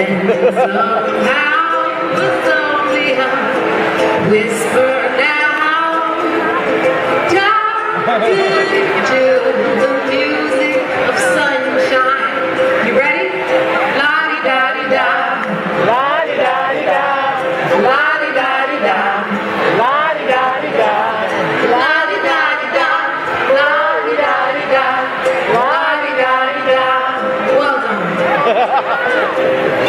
Somehow it's only a whisper now, talking to the music of sunshine. You ready? La-di-da-di-da, la-di-da-di-da, la-di-da-di-da, la-di-da-di-da, la-di-da-di-da, la-di-da-di-da, la-di-da-di-da. Well done.